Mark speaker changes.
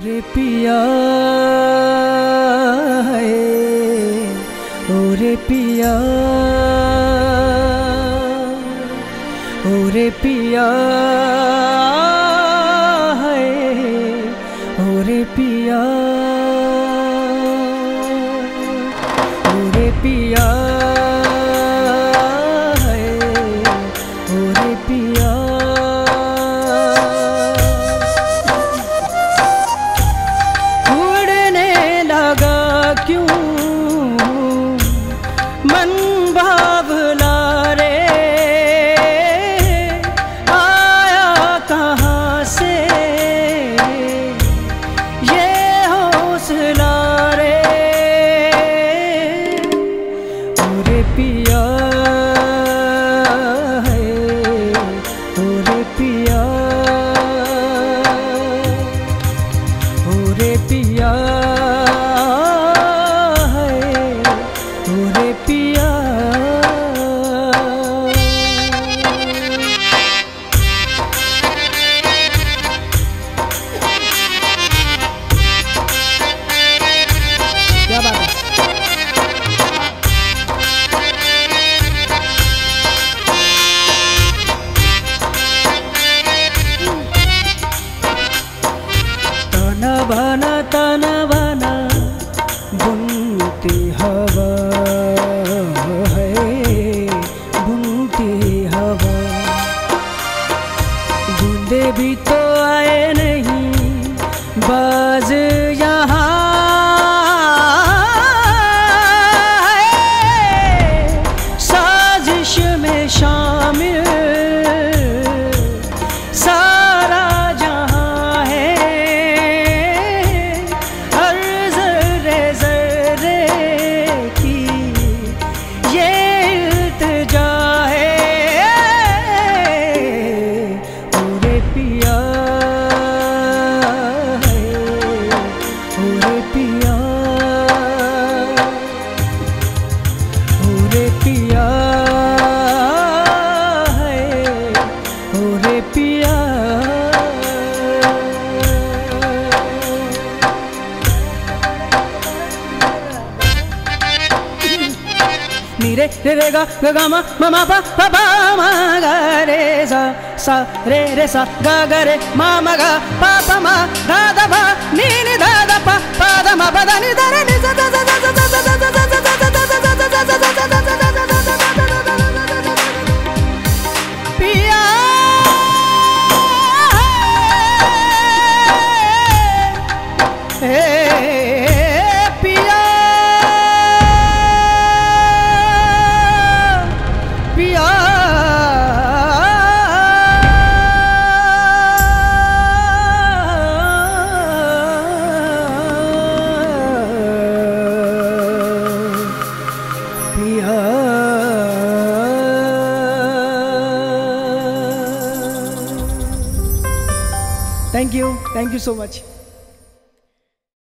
Speaker 1: ओरे पिया है, ओरे पिया, ओरे पिया है, ओरे पिया, ओरे पिया है, ओरे पिया। उड़ने लगा क्यों मन बावला रे, आया कहाँ से ये हौसला रे। ओरे पिया है, ओरे पिया, ओरे पिया है, ओरे पिया। क्या बात है। तन बना बुनती हवा है, बुनती हवा। बूंदे भी तो आए नहीं बाज यहाँ, साजिश में शामिल सारा जहां है। हर ज़र्रे ज़र्रे की ये इल्तिजा है। ओरे पिया है, ओरे पिया, ओरे पिया है, ओरे पिया। नी रे रे गा गा मा मा मा पा पा पा मा गा रे सा सा रे सा गा गा रे मा मा गा पा पा मा धा धा पा नी नी धा धा पा पा धा मा पा धा नी धा रे नी सा धा धा धा धा धा धा धा धा धा धा धा धा धा धा धा धा धा धा। पिया पिया पिया पिया। Thank you so much.